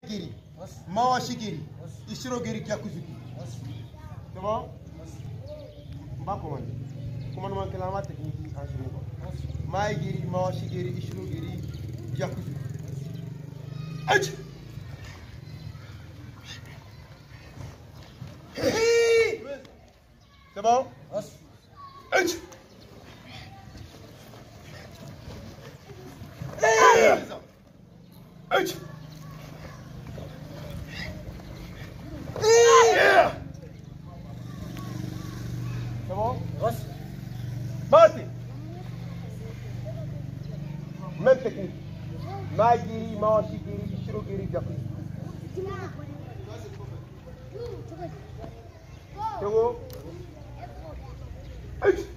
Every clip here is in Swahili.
Giri, Mawashi Giri, Ishiro Giri Kyakuzuki. C'est bon? On va commander. Commandement que la technique en Chinois. Maï Giri, Mawashi Giri, Ishiro Giri Kyakuzuki. Aïe! C'est bon? Aïe! Aïe! C'est bon? Marty! Même technique. Maïgiri, Mawashigiri, Ishirogiri, Jakuzi. C'est bon? Aïe!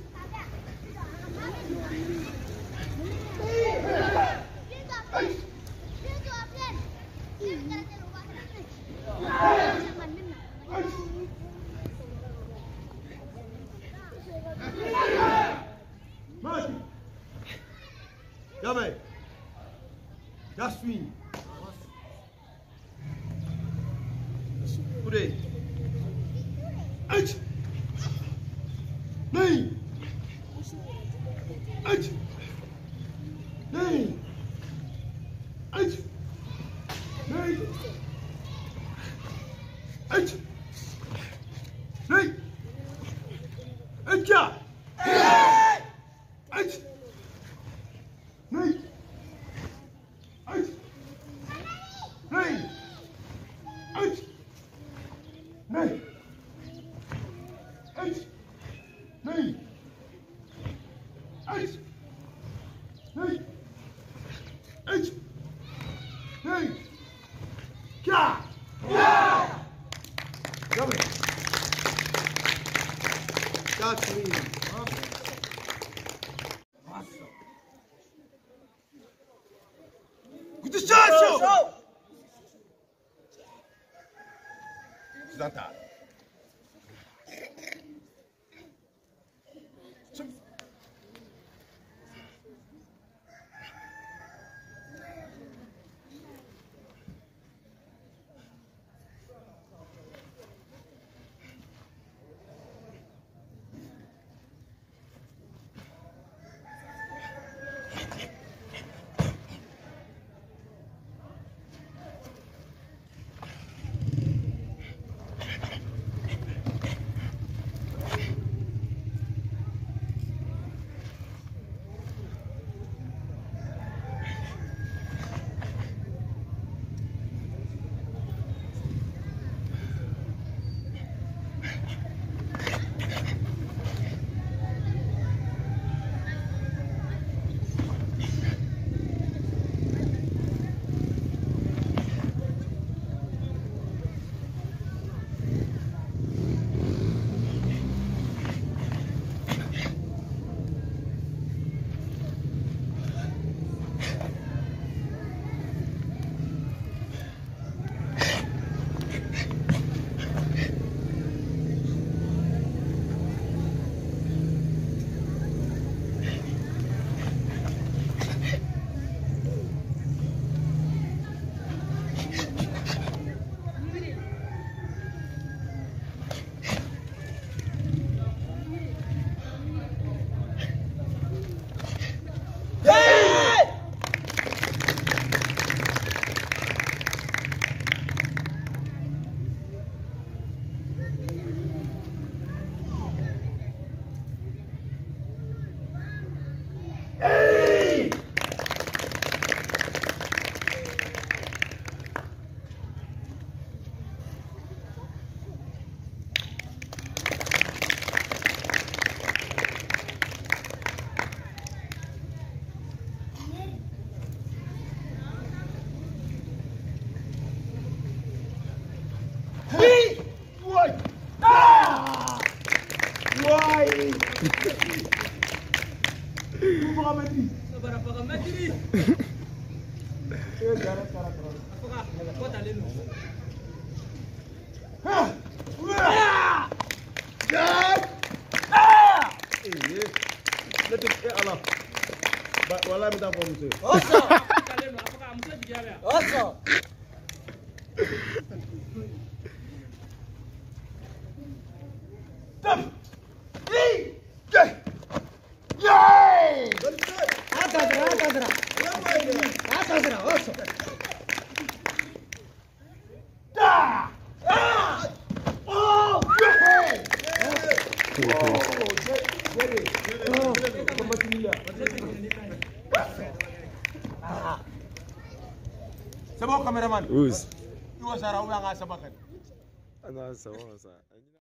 Jamais. Já swing. Purei. Aïe. Nem. Aïe. Nem. Aïe. Nem. Aïe. Nem. Aïe. Aïe. Nee! Uit! Nee! Uit! Nee! Uit! Nee! Uit! Nee! Uit! Nee! Ja! Ja! Jammer! Dat is niet. Good shot! Zanta. Voilà, mesdames et messieurs. C'est bon, caméraman. Oui. Tu vas ça, on va s'abattre. Ah non, ça va, ça.